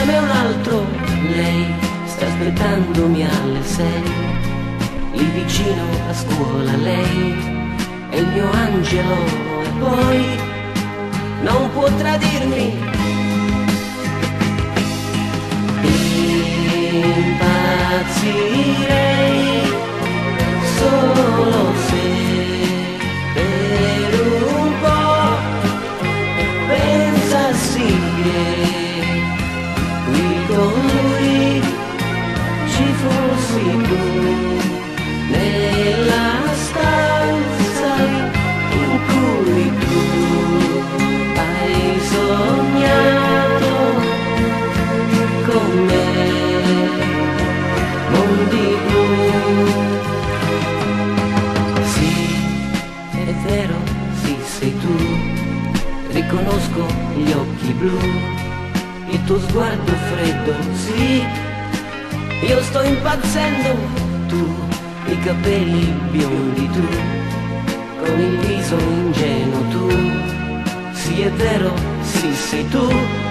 insieme a un altro. Lei sta aspettandomi alle 6, lì vicino a scuola. Lei è il mio angelo e poi non può tradirmi. Impazzirei solo se per un po' pensassi che qui con lui ci fossi tu, nella stanza in cui tu hai sognato con me. Mondi blu. Sì, è vero, sì, sei tu. Riconosco gli occhi blu, il tuo sguardo freddo, sì. Io sto impazzendo, tu, i capelli biondi tu, con il viso ingenuo tu. Sì, è vero, sì, sei tu.